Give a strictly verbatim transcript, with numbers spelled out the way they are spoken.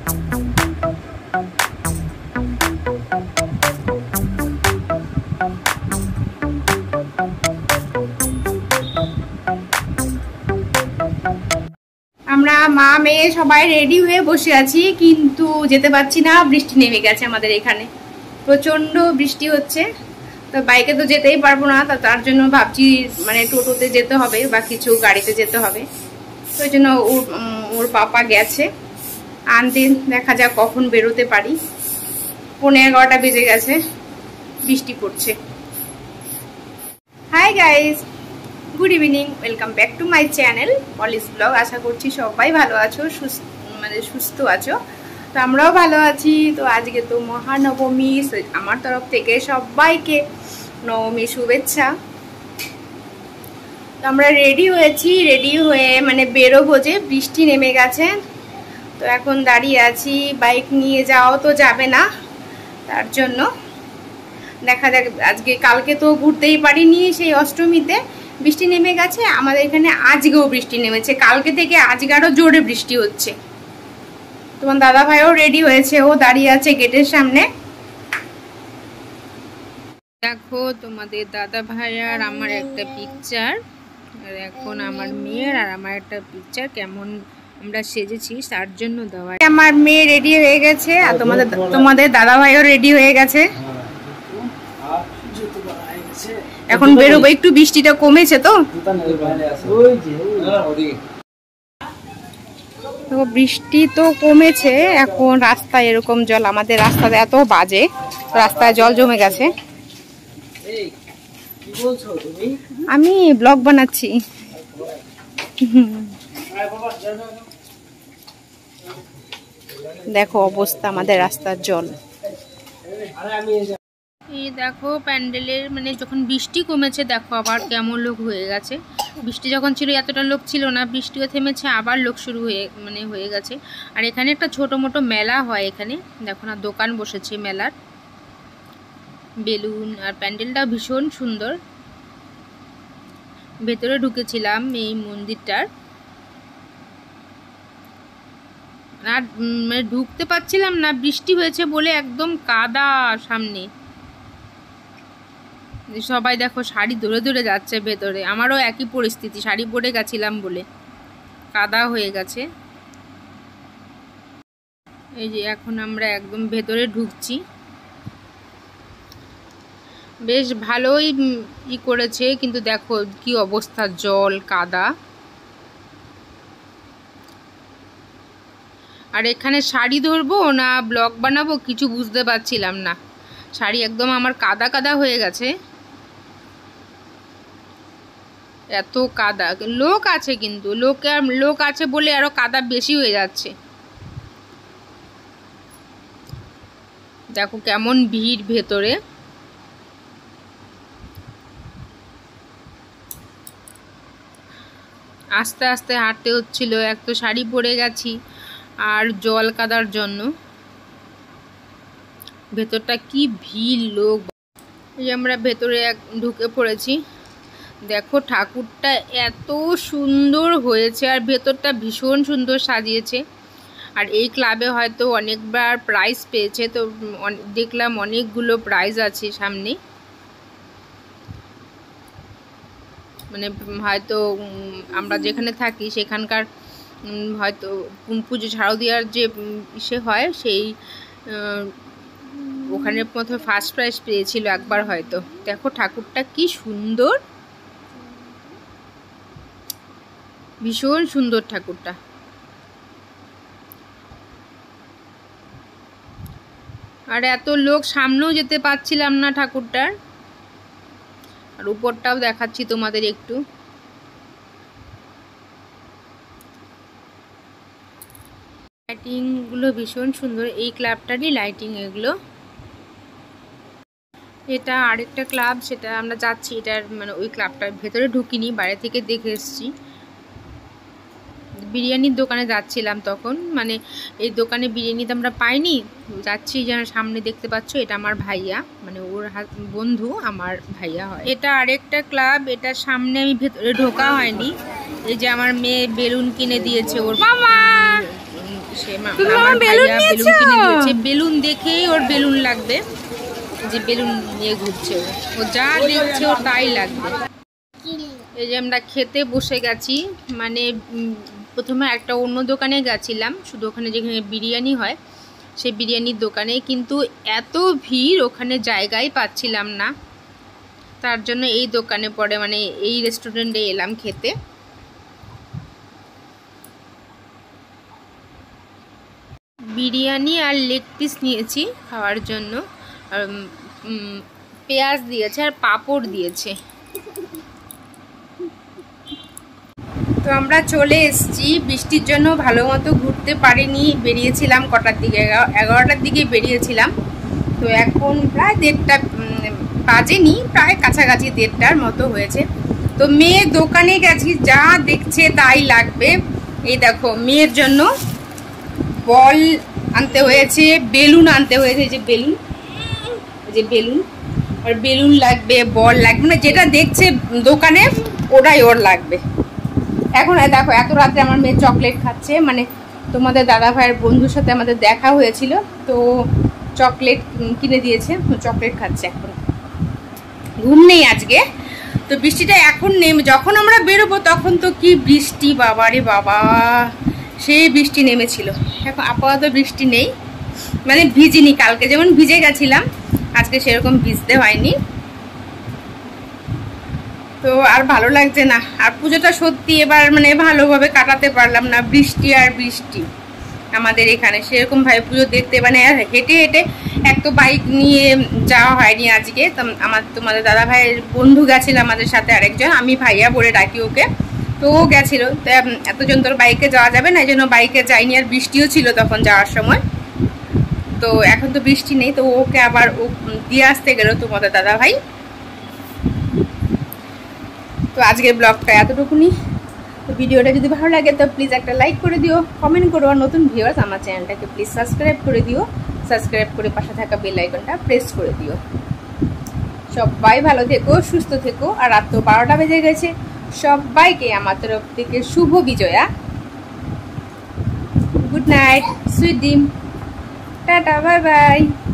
আমরা মা মেয়ে সবাই রেডি হয়ে বসে আছি, কিন্তু যেতে পারছি না, বৃষ্টি নেমে গেছে আমাদের এখানে, প্রচন্ড বৃষ্টি হচ্ছে। তো বাইকে তো যেতেই পারবো না, তার জন্য ভাবছি মানে টোটোতে যেতে হবে বা কিছু গাড়িতে যেতে হবে। তো ওই জন্য ওর ওর পাপা গেছে আনতে, দেখা যাক কখন বেরোতে পারি। পৌনে এগারোটা বেজে গেছে, বৃষ্টি পড়ছে। Hi guys, good evening, welcome back to my channel পলিস ব্লগ। আশা করছি সবাই ভালো আছো, সুস্থ মানে সুস্থ আছো। তো আমরাও ভালো আছি। তো আজকে তো মহানবমী, আমার তরফ থেকে সবাইকে নবমী শুভেচ্ছা। তো আমরা রেডি হয়েছি, রেডি হয়ে মানে বেরোবো, যে বৃষ্টি নেমে গেছে। তো এখন দাঁড়িয়ে আছি, বাইক নিয়ে যাওয়া তো যাবে না, তার জন্য দেখা যাক। আজকে কালকে তো ঘুরতেই পারিনি, সেই অষ্টমীতে বৃষ্টি নেমে গেছে আমাদের এখানে। আজকেও বৃষ্টি নেমেছে, কালকে থেকে আজকে আরো জোরে বৃষ্টি হচ্ছে। তোমার দাদা ভাইও রেডি হয়েছে, ও দাঁড়িয়ে আছে গেটের সামনে। দেখো তোমাদের দাদা ভাই আর আমার একটা পিকচার, আর এখন আমার মেয়ের আর আমার একটা পিকচার কেমন আমরা সেজেছি তার জন্য দেওয়া। আমার মেয়ে রেডি হয়ে গেছে, আর তোমাদের তোমাদের দাদা ভাইও রেডি হয়ে গেছে। এখন বেরোবো, একটু বৃষ্টিটা কমেছে তো। তো বৃষ্টি তো কমেছে, এখন রাস্তায় এরকম জল, আমাদের রাস্তাতে এত বাজে, রাস্তায় জল জমে গেছে। আমি ব্লগ বানাচ্ছি। দেখো অবস্থা আমাদের রাস্তার জল। এই দেখো প্যান্ডেলের মানে যখন বৃষ্টি কমেছে, দেখো আবার কেমন লোক হয়ে গেছে। বৃষ্টি যখন ছিল এতটা লোক ছিল না, বৃষ্টিও থেমেছে, আবার লোক শুরু হয়ে মানে হয়ে গেছে। আর এখানে একটা ছোট মোটো মেলা হয় এখানে, দেখো না দোকান বসেছে মেলার, বেলুন আর প্যান্ডেলটাও ভীষণ সুন্দর। ভেতরে ঢুকেছিলাম এই মন্দিরটার, আর মানে ঢুকতে পারছিলাম না, বৃষ্টি হয়েছে বলে একদম কাদা সামনে। সবাই দেখো শাড়ি ধরে ধরে যাচ্ছে ভেতরে, আমারও একই পরিস্থিতি, শাড়ি পরে গেছিলাম বলে কাদা হয়ে গেছে। এই যে এখন আমরা একদম ভেতরে ঢুকছি, বেশ ভালোই ই করেছে, কিন্তু দেখো কি অবস্থা, জল কাদা। আর এখানে শাড়ি ধরবো না ব্লগ বানাবো কিছু বুঝতে পারছিলাম না, শাড়ি একদম আমার কাদা কাদা হয়ে গেছে, এত কাদা। লোক আছে, কিন্তু লোক লোক আছে বলে আরো কাদা বেশি হয়ে যাচ্ছে। দেখো কেমন ভিড় ভেতরে। আস্তে আস্তে হাঁটতে হচ্ছিল, এক তো শাড়ি পরে গেছি আর জল কাদার জন্য। ভেতরটা কি ভিড় লোক। এই আমরা ভেতরে এক ঢুকে পড়েছি। দেখো ঠাকুরটা এত সুন্দর হয়েছে, আর ভেতরটা ভীষণ সুন্দর সাজিয়েছে। আর এই ক্লাবে হয়তো অনেকবার প্রাইজ পেয়েছে, তো দেখলাম অনেকগুলো প্রাইজ আছে সামনে। মানে হয়তো আমরা যেখানে থাকি সেখানকার হয়তো পুজো শারদীয়ার যে ইসে হয়, সেই ওখানে প্রথমে ফার্স্ট প্রাইজ পেয়েছিল একবার হয়তো। দেখো ঠাকুরটা কি সুন্দর, ভীষণ সুন্দর ঠাকুরটা। আর এত লোক, সামনেও যেতে পারছিলাম না ঠাকুরটার। আর উপরটাও দেখাচ্ছি তোমাদের একটু। লাইটিং গুলো ভীষণ সুন্দর, এই ক্লাবটারই লাইটিং এগুলো। এটা আরেকটা ক্লাব, সেটা আমরা যাচ্ছি, এটার মানে ওই ক্লাবটার ভেতরে ঢুকিনি, বাইরে থেকে দেখে এসেছি। বিরিয়ানির দোকানে যাচ্ছিলাম তখন, মানে এই দোকানে বিরিয়ানি তো আমরা পাইনি, যাচ্ছি যেন সামনে দেখতে পাচ্ছ, এটা আমার ভাইয়া, মানে ওর বন্ধু আমার ভাইয়া হয়। এটা আরেকটা ক্লাব, এটার সামনে আমি ভেতরে ঢোকা হয়নি। এই যে আমার মেয়ে বেলুন কিনে দিয়েছে ওর মামা দিয়েছে, আমার ভাইয়া বেলুন কিনে দিয়েছে। বেলুন দেখেই ওর বেলুন লাগবে, যে বেলুন নিয়ে ঘুরছে ও, ও যা দেখছে ও তাই লাগবে। এই যে আমরা খেতে বসে গেছি, মানে প্রথমে একটা অন্য দোকানে গেছিলাম, শুধু ওখানে যেখানে বিরিয়ানি হয় সেই বিরিয়ানির দোকানে, কিন্তু এত ভিড় ওখানে জায়গায় পাচ্ছিলাম না, তার জন্য এই দোকানে পরে মানে এই রেস্টুরেন্টে এলাম খেতে। বিরিয়ানি আর লেগ পিস নিয়েছি খাওয়ার জন্য, আর পেঁয়াজ দিয়েছে আর পাঁপড় দিয়েছে। তো আমরা চলে এসেছি, বৃষ্টির জন্য ভালো মতো ঘুরতে পারিনি, বেরিয়েছিলাম কটার দিকে, এগারোটার দিকে বেরিয়েছিলাম। তো এখন প্রায় দেড়টা বাজেনি, প্রায় কাছাকাছি দেড়টার মতো হয়েছে। তো মেয়ে দোকানে গেছি, যা দেখছে তাই লাগবে। এই দেখো মেয়ের জন্য বল আনতে হয়েছে, বেলুন আনতে হয়েছে, যে বেলুন যে বেলুন আর বেলুন লাগবে, বল লাগবে, মানে যেটা দেখছে দোকানে ওটাই ওর লাগবে। এখন দেখো এত রাত্রে আমার মেয়ে চকলেট খাচ্ছে, মানে তোমাদের দাদা ভাইয়ের বন্ধুর সাথে আমাদের দেখা হয়েছিল, তো চকলেট কিনে দিয়েছে, চকলেট খাচ্ছে। এখন ঘুম নেই আজকে, তো বৃষ্টিটা এখন নেমে, যখন আমরা বেরোবো তখন তো কি বৃষ্টি, বাবা রে বাবা, সেই বৃষ্টি নেমেছিল। এখন আপাতত বৃষ্টি নেই, মানে ভিজিনি, কালকে যেমন ভিজে গেছিলাম আজকে সেরকম ভিজতে হয়নি। তো আর ভালো লাগছে না, আর পুজোটা সত্যি এবার মানে ভালোভাবে কাটাতে পারলাম না, বৃষ্টি আর বৃষ্টি। আমাদের এখানে সেরকম ভাবে পুজো দেখতে, মানে হেঁটে হেঁটে, এক তো বাইক নিয়ে যাওয়া হয়নি আজকে, আমার তোমাদের দাদা ভাইয়ের বন্ধু গেছিল আমাদের সাথে আরেকজন, আমি ভাইয়া বলে ডাকি ওকে, তো ও গেছিল। তো এতজন তোর বাইকে যাওয়া যাবে না, এই জন্য বাইকে যাইনি, আর বৃষ্টিও ছিল তখন যাওয়ার সময়। তো এখন তো বৃষ্টি নেই, তো ওকে আবার ও দিয়ে আসতে গেল তোমাদের দাদা ভাই। তো আজকের ব্লগটা এতটুকুনি। তো ভিডিওটা যদি ভালো লাগে তো প্লিজ একটা লাইক করে দিও, কমেন্ট করো, আর নতুন ভিউয়ার্স আমার চ্যানেলটাকে প্লিজ সাবস্ক্রাইব করে দিও, সাবস্ক্রাইব করে পাশে থাকা বেল আইকনটা প্রেস করে দিও। সবাই ভালো থেকো, সুস্থ থেকো, আর রাত তো বারোটা বেজে গেছে, সবাইকে আমার তরফ থেকে শুভ Bijoya, good night, sweet dreams, tata, bye by.